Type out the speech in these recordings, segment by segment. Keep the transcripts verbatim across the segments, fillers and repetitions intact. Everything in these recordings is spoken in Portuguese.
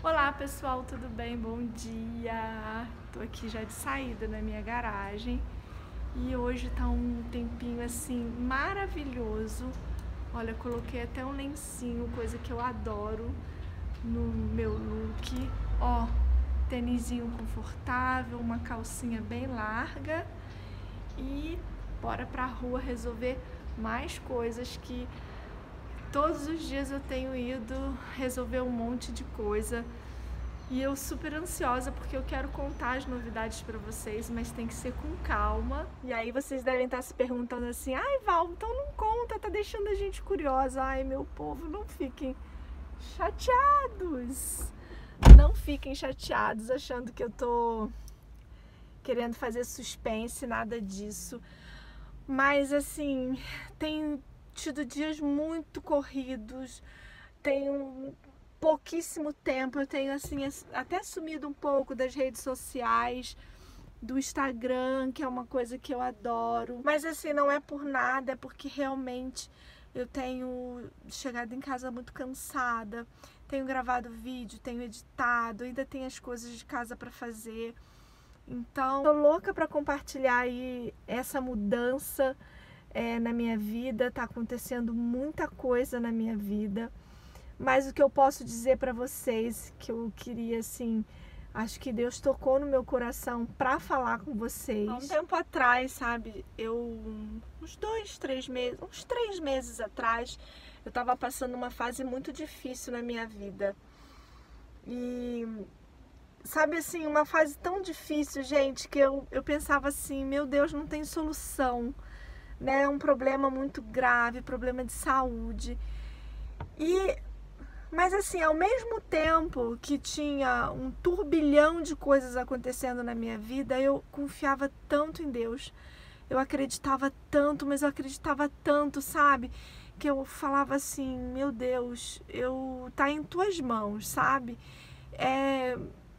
Olá pessoal, tudo bem? Bom dia! Tô aqui já de saída na minha garagem e hoje tá um tempinho assim maravilhoso. Olha, coloquei até um lencinho, coisa que eu adoro no meu look. Ó, tênisinho confortável, uma calcinha bem larga e bora pra rua resolver mais coisas que todos os dias eu tenho ido resolver um monte de coisa e eu super ansiosa porque eu quero contar as novidades para vocês, mas tem que ser com calma. E aí vocês devem estar se perguntando assim: ai Val, então não conta, tá deixando a gente curiosa. Ai meu povo, não fiquem chateados, não fiquem chateados achando que eu tô querendo fazer suspense, nada disso. Mas assim, tem tido dias muito corridos, tenho pouquíssimo tempo, eu tenho assim até sumido um pouco das redes sociais, do Instagram, que é uma coisa que eu adoro, mas assim, não é por nada, é porque realmente eu tenho chegado em casa muito cansada, tenho gravado vídeo, tenho editado, ainda tenho as coisas de casa para fazer, então tô louca para compartilhar aí essa mudança É, na minha vida, tá acontecendo muita coisa na minha vida, mas o que eu posso dizer para vocês, que eu queria assim, acho que Deus tocou no meu coração para falar com vocês. Há um tempo atrás, sabe, eu, uns dois, três meses, uns três meses atrás, eu tava passando uma fase muito difícil na minha vida, e sabe assim, uma fase tão difícil, gente, que eu, eu pensava assim, meu Deus, não tem solução, né, um problema muito grave, problema de saúde. E mas assim, ao mesmo tempo que tinha um turbilhão de coisas acontecendo na minha vida, eu confiava tanto em Deus. Eu acreditava tanto, mas eu acreditava tanto, sabe? Que eu falava assim, meu Deus, eu tá em tuas mãos, sabe? É,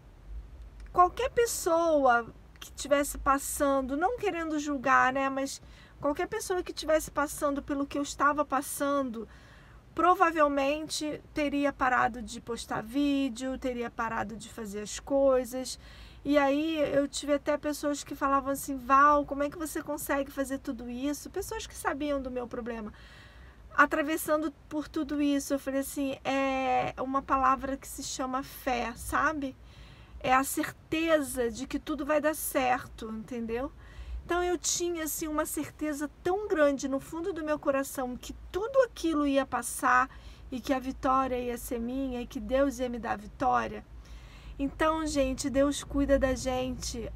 qualquer pessoa que estivesse passando, não querendo julgar, né, mas qualquer pessoa que estivesse passando pelo que eu estava passando, provavelmente teria parado de postar vídeo, teria parado de fazer as coisas. E aí eu tive até pessoas que falavam assim, Val, como é que você consegue fazer tudo isso? Pessoas que sabiam do meu problema. Atravessando por tudo isso, eu falei assim, é uma palavra que se chama fé, sabe? É a certeza de que tudo vai dar certo, entendeu? Então eu tinha assim uma certeza tão grande no fundo do meu coração que tudo aquilo ia passar e que a vitória ia ser minha e que Deus ia me dar a vitória. Então, gente, Deus cuida da gente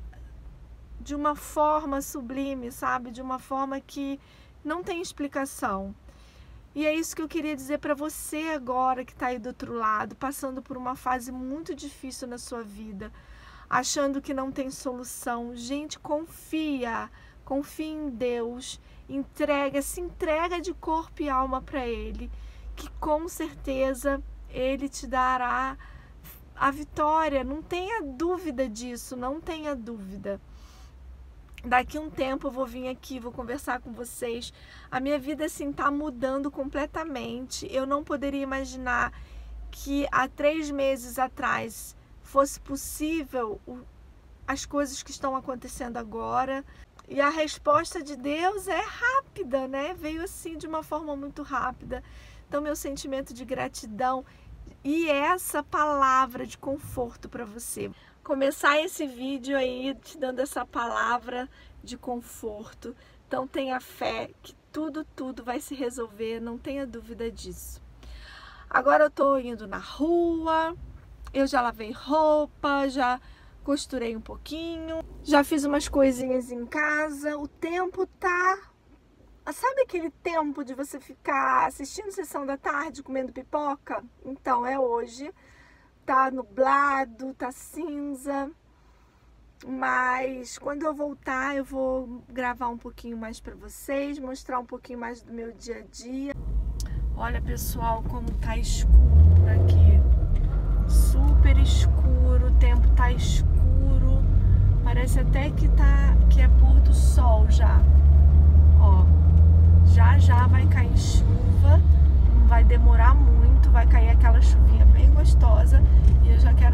de uma forma sublime, sabe? De uma forma que não tem explicação. E é isso que eu queria dizer para você agora que está aí do outro lado, passando por uma fase muito difícil na sua vida, achando que não tem solução. Gente, confia, confia em Deus, entrega, se entrega de corpo e alma para Ele, que com certeza Ele te dará a vitória, não tenha dúvida disso, não tenha dúvida. Daqui a um tempo eu vou vir aqui, vou conversar com vocês, a minha vida assim tá mudando completamente, eu não poderia imaginar que há três meses atrás fosse possível as coisas que estão acontecendo agora. E a resposta de Deus é rápida, né? Veio assim de uma forma muito rápida. Então meu sentimento de gratidão e essa palavra de conforto para você. Começar esse vídeo aí te dando essa palavra de conforto. Então tenha fé que tudo, tudo vai se resolver, não tenha dúvida disso. Agora eu tô indo na rua, eu já lavei roupa, já costurei um pouquinho, já fiz umas coisinhas em casa. O tempo tá... Sabe aquele tempo de você ficar assistindo sessão da tarde, comendo pipoca? Então, é hoje. Tá nublado, tá cinza. Mas quando eu voltar, eu vou gravar um pouquinho mais pra vocês, mostrar um pouquinho mais do meu dia a dia. Olha, pessoal, como tá escuro por aqui. Super escuro, o tempo tá escuro, parece até que, tá, que é pôr do sol já, ó, já já vai cair chuva, não vai demorar muito, vai cair aquela chuvinha bem gostosa e eu já quero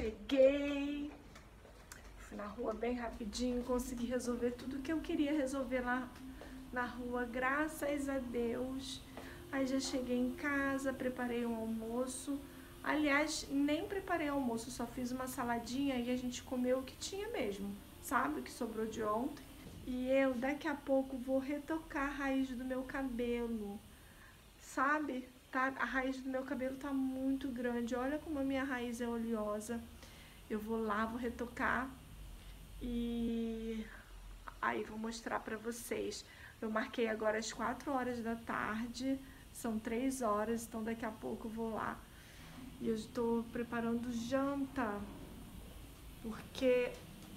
Cheguei, fui na rua bem rapidinho, consegui resolver tudo que eu queria resolver lá na rua, graças a Deus. Aí já cheguei em casa, preparei um almoço. Aliás, nem preparei almoço, só fiz uma saladinha e a gente comeu o que tinha mesmo, sabe? O que sobrou de ontem. E eu daqui a pouco vou retocar a raiz do meu cabelo, sabe? Tá? A raiz do meu cabelo tá muito grande, olha como a minha raiz é oleosa. Eu vou lá, vou retocar e aí vou mostrar pra vocês. Eu marquei agora às quatro horas da tarde, são três horas, então daqui a pouco eu vou lá. E eu estou preparando janta, porque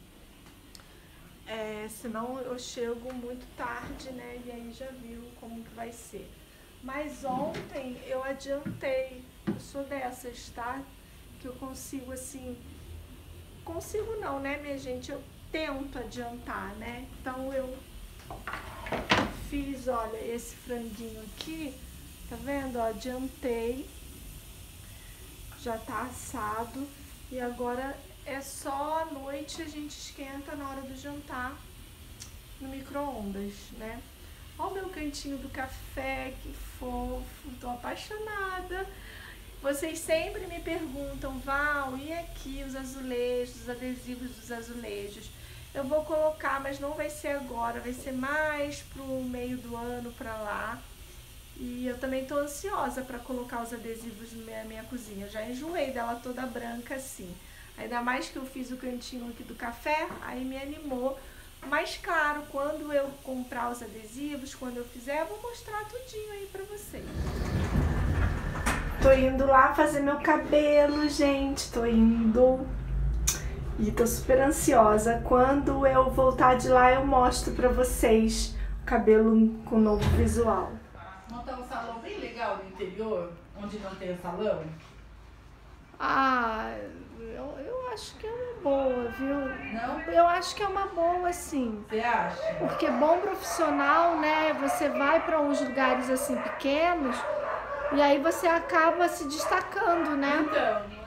é, senão eu chego muito tarde, né? E aí já viu como que vai ser. Mas ontem eu adiantei, eu sou dessas, tá? Que eu consigo assim, consigo não, né, minha gente? Eu tento adiantar, né? Então eu fiz, olha, esse franguinho aqui, tá vendo? Ó, adiantei, já tá assado e agora é só à noite a gente esquenta na hora do jantar no micro-ondas, né? Olha o meu cantinho do café, que fofo, tô apaixonada. Vocês sempre me perguntam, Val, e aqui os azulejos, os adesivos dos azulejos? Eu vou colocar, mas não vai ser agora, vai ser mais pro meio do ano, pra lá. E eu também tô ansiosa pra colocar os adesivos na minha, minha cozinha. Eu já enjoei dela toda branca assim. Ainda mais que eu fiz o cantinho aqui do café, aí me animou. Mas claro, quando eu comprar os adesivos, quando eu fizer, eu vou mostrar tudinho aí pra vocês. Tô indo lá fazer meu cabelo, gente, tô indo. E tô super ansiosa. Quando eu voltar de lá, eu mostro pra vocês o cabelo com novo visual. Montar um salão bem legal no interior, onde não tem salão? Ah, eu, eu acho que é uma boa, viu? Não? Eu acho que é uma boa, sim. Você acha? Porque bom profissional, né? Você vai para uns lugares assim pequenos e aí você acaba se destacando, né? Então.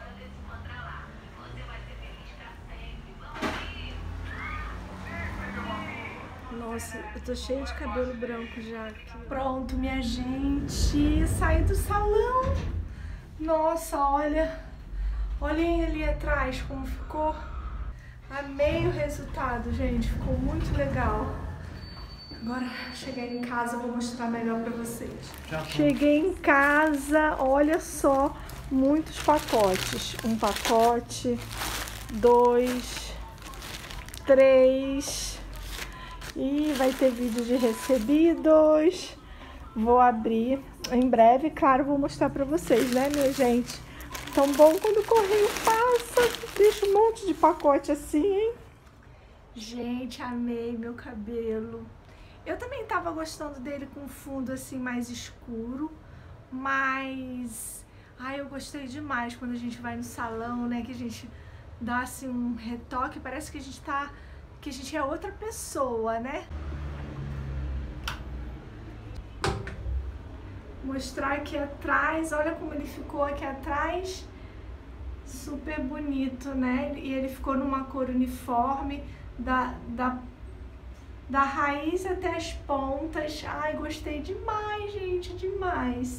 Nossa, eu tô cheia de cabelo branco já aqui. Pronto, minha gente, saí do salão. Nossa, olha, olhem ali atrás como ficou. Amei o resultado, gente, ficou muito legal. Agora, cheguei em casa, vou mostrar melhor pra vocês. Cheguei em casa, olha só, muitos pacotes. Um pacote, dois, três... E vai ter vídeo de recebidos. Vou abrir em breve, claro, vou mostrar pra vocês, né, minha gente? Tão bom quando o correio passa, deixa um monte de pacote assim, hein? Gente, amei meu cabelo. Eu também tava gostando dele com fundo assim mais escuro, mas... Ai, eu gostei demais quando a gente vai no salão, né, que a gente dá assim um retoque, parece que a gente tá... que a gente é outra pessoa, né? Mostrar aqui atrás, olha como ele ficou aqui atrás, super bonito, né? E ele ficou numa cor uniforme, da, da, da raiz até as pontas. Ai, gostei demais, gente, demais.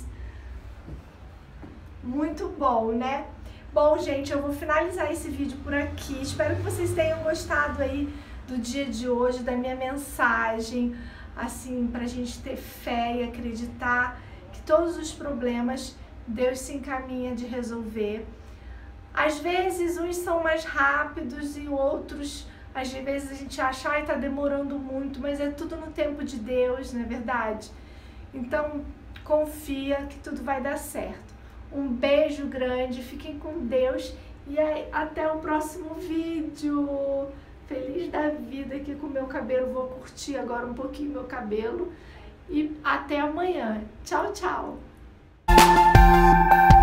Muito bom, né? Bom, gente, eu vou finalizar esse vídeo por aqui. Espero que vocês tenham gostado aí do dia de hoje, da minha mensagem, assim, pra gente ter fé e acreditar que todos os problemas Deus se encaminha de resolver. Às vezes uns são mais rápidos e outros, às vezes a gente acha, ai, tá demorando muito, mas é tudo no tempo de Deus, não é verdade? Então, confia que tudo vai dar certo. Um beijo grande, fiquem com Deus e aí, até o próximo vídeo. Feliz da vida aqui com o meu cabelo, vou curtir agora um pouquinho meu cabelo e até amanhã. Tchau, tchau!